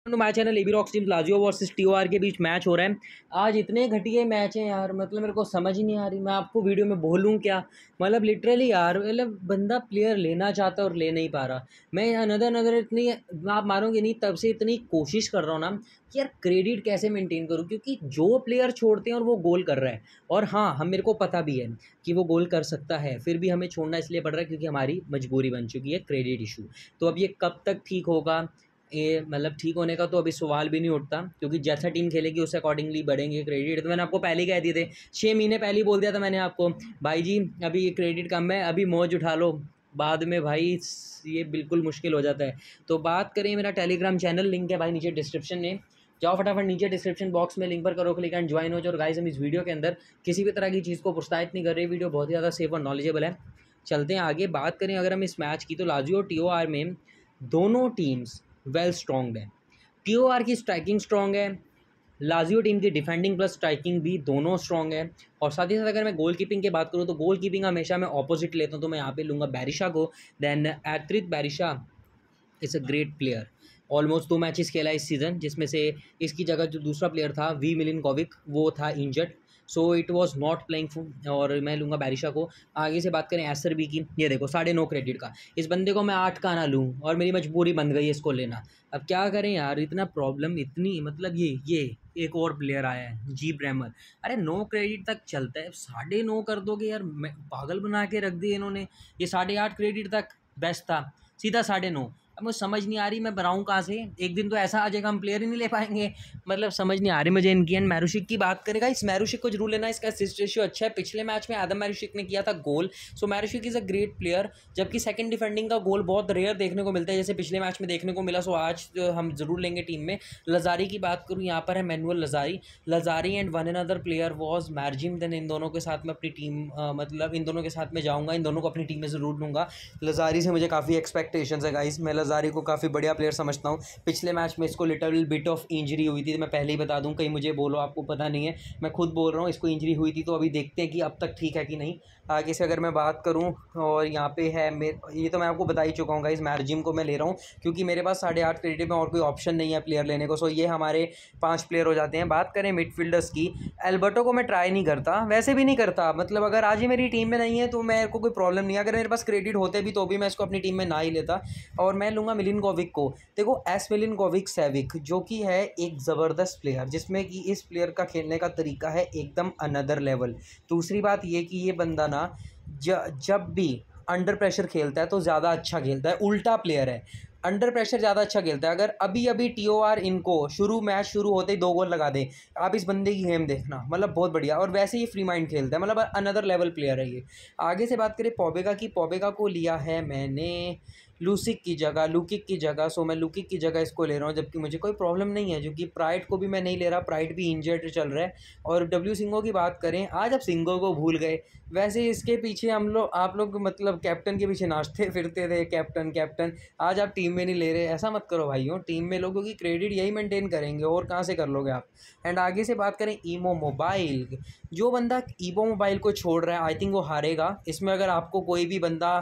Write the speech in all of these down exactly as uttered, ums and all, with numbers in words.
तो my channel AB rocks team Lazio versus TOR के बीच मैच हो रहा है। आज इतने घटिया मैच हैं यार, मतलब मेरे को समझ ही नहीं आ रही मैं आपको वीडियो में बोलूँ क्या। मतलब लिटरली यार, मतलब बंदा प्लेयर लेना चाहता है और ले नहीं पा रहा। मैं अनदर अनदर इतनी, आप मारोगे नहीं, तब से इतनी कोशिश कर रहा हूँ ना कि यार क्रेडिट कैसे मेंटेन करूँ, क्योंकि जो प्लेयर छोड़ते हैं और वो गोल कर रहा है, और हाँ हम मेरे को पता भी है कि वो गोल कर सकता है, फिर भी हमें छोड़ना इसलिए पड़ रहा है क्योंकि हमारी मजबूरी बन चुकी है क्रेडिट इशू। तो अब ये कब तक ठीक होगा, ये मतलब ठीक होने का तो अभी सवाल भी नहीं उठता, क्योंकि जैसा टीम खेलेगी उस अकॉर्डिंगली बढ़ेंगे क्रेडिट। तो मैंने आपको पहले ही कह दिए थे, छः महीने पहले ही बोल दिया था मैंने आपको, भाई जी अभी ये क्रेडिट कम है, अभी मौज उठा लो, बाद में भाई ये बिल्कुल मुश्किल हो जाता है। तो बात करें, मेरा टेलीग्राम चैनल लिंक है भाई नीचे डिस्क्रिप्शन में, जाओ फटाफट नीचे डिस्क्रिप्शन बॉक्स में लिंक पर करो क्लिक एंड ज्वाइन हो जाओ। और गाइस हम इस वीडियो के अंदर किसी भी तरह की चीज़ को प्रोत्साहित नहीं कर रहे, वीडियो बहुत ज़्यादा सेफ और नॉलेजेबल है। चलते हैं आगे। बात करें अगर हम इस मैच की, तो लाजियो और टीओआर में दोनों टीम्स वेल स्ट्रॉन्ग है। टीओआर की स्ट्राइकिंग स्ट्रॉन्ग है, लाजियो टीम की डिफेंडिंग प्लस स्ट्राइकिंग भी दोनों स्ट्रॉन्ग है। और साथ ही साथ अगर मैं गोल कीपिंग की बात करूँ, तो गोल कीपिंग हमेशा मैं ऑपोजिट लेता हूँ, तो मैं यहाँ पे लूँगा बैरिशा को। Then Etrit Berisha is a great player, almost दो मैचेस खेला इस सीज़न, जिसमें से इसकी जगह जो दूसरा प्लेयर था वी मिलिनकोविक वो था injured, so it was not playing, और मैं लूँगा बैरिशा को। आगे से बात करें एसर बी की, ये देखो साढ़े नौ क्रेडिट का, इस बंदे को मैं आठ का ना लूँ और मेरी मजबूरी बन गई है इसको लेना। अब क्या करें यार, इतना प्रॉब्लम इतनी, मतलब ये ये एक और प्लेयर आया है जी ब्रैमर, अरे नौ क्रेडिट तक चलता है, साढ़े नौ कर दोगे यार, मैं पागल बना के रख दिए इन्होंने। ये साढ़े आठ क्रेडिट तक बेस्ट था, सीधा साढ़े नौ। अब मुझे समझ नहीं आ रही मैं बनाऊँ कहाँ से, एक दिन तो ऐसा आ जाएगा हम प्लेयर ही नहीं ले पाएंगे, मतलब समझ नहीं आ रही मुझे इनकी। एंड मैरुशिक की बात करेगा, इस मैरुशिक को जरूर लेना, इसका असिस्ट रेशियो अच्छा है, पिछले मैच में आदम मैरुशिक ने किया था goal, so Marusic is a great player. जबकि सेकंड डिफेंडिंग का गोल बहुत रेयर देखने को मिलता है, जैसे पिछले मैच में देखने को मिला, सो आज हम जरूर लेंगे टीम में। लजारी की बात करूँ, यहाँ पर है Manuel Lazzari, Lazzari and one another player was Mergim, then इन दोनों के साथ मैं अपनी टीम, मतलब इन दोनों के साथ में जाऊँगा, इन दोनों को अपनी टीम में ज़रूर लूँगा। लजारी से मुझे काफ़ी एक्सपेक्टेशंस है गाइस, मैं लजारी को काफ़ी बढ़िया प्लेयर समझता हूँ। पिछले मैच में इसको लिटिल बिट ऑफ इंजरी हुई थी, तो मैं पहले ही बता दूँ, कहीं मुझे बोलो आपको पता नहीं है, मैं खुद बोल रहा हूँ इसको इंजरी हुई थी। तो अभी देखते हैं कि अब तक ठीक है कि नहीं। आगे से अगर मैं बात करूँ, और यहाँ पे है मेरे, ये तो मैं आपको बता ही चुका हूँ इस मैर्जिम को मैं ले रहा हूँ, क्योंकि मेरे पास साढ़े आठ क्रेडिट में और कोई ऑप्शन नहीं है प्लेयर लेने को। सो ये हमारे पाँच प्लेयर हो जाते हैं। बात करें मिडफील्डर्स की, एल्बर्टो को मैं ट्राई नहीं करता, वैसे भी नहीं करता, मतलब अगर आज ही मेरी टीम में नहीं है तो मेरे को कोई प्रॉब्लम नहीं है, अगर मेरे पास क्रेडिट होते भी तो भी मैं इसको अपनी टीम में ना ही लेता। और मैं लूँगा मिलिनकोविक को। देखो एस मिलिनकोविक सेविक जो कि है एक ज़बरदस्त प्लेयर, जिसमें कि इस प्लेयर का खेलने का तरीका है एकदम अनदर लेवल। दूसरी बात ये कि ये बंदा ना ज, जब भी अंडर प्रेशर खेलता है तो ज़्यादा अच्छा खेलता है, उल्टा प्लेयर है, अंडर प्रेशर ज़्यादा अच्छा खेलता है। अगर अभी अभी टीओआर इनको शुरू मैच शुरू होते ही दो गोल लगा दे, आप इस बंदे की गेम देखना, मतलब बहुत बढ़िया, और वैसे ही फ्री माइंड खेलता है, मतलब अनदर लेवल प्लेयर है ये। आगे से बात करें पॉबेगा की, पॉबेगा को लिया है मैंने लूसिक की जगह, लुकिक की जगह, सो मैं लुकिक की जगह इसको ले रहा हूँ, जबकि मुझे कोई प्रॉब्लम नहीं है, क्योंकि प्राइड को भी मैं नहीं ले रहा, प्राइड भी इंजर्ड चल रहा है। और डब्ल्यू सिंगो की बात करें, आज आप सिंगो को भूल गए, वैसे इसके पीछे हम लोग, आप लोग मतलब कैप्टन के पीछे नाचते फिरते थे, कैप्टन कैप्टन, आज आप टीम में नहीं ले रहे, ऐसा मत करो भाइयों, टीम में लोगों की क्रेडिट यही मेंटेन करेंगे, और कहाँ से कर लोगे आप। एंड आगे से बात करें ईमो मोबाइल, जो बंदा ईमो मोबाइल को छोड़ रहा है आई थिंक वो हारेगा इसमें। अगर आपको कोई भी बंदा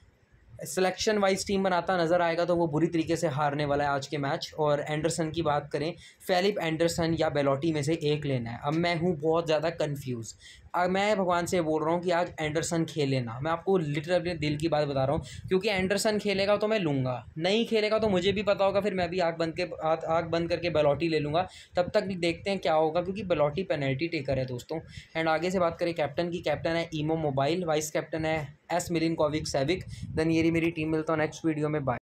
सिलेक्शन वाइज टीम बनाता नज़र आएगा तो वो बुरी तरीके से हारने वाला है आज के मैच। और एंडरसन की बात करें, फेलिप एंडरसन या बेलोटी में से एक लेना है। अब मैं हूँ बहुत ज़्यादा कंफ्यूज, अब मैं भगवान से बोल रहा हूँ कि आज एंडरसन खेले ना, मैं आपको लिटरली दिल की बात बता रहा हूँ, क्योंकि एंडरसन खेलेगा तो मैं लूँगा, नहीं खेलेगा तो मुझे भी पता होगा, फिर मैं भी आँख बंद के आँख बंद करके बेलोटी ले लूँगा। तब तक भी देखते हैं क्या होगा, क्योंकि बेलोटी पेनल्टी टेकर है दोस्तों। एंड आगे से बात करें कैप्टन की, कैप्टन है ईमो मोबाइल, वाइस कैप्टन है एस मिलिनकोविक सेविक। देन ये मेरी टीम, मिलता हूँ नेक्स्ट वीडियो में, बाय।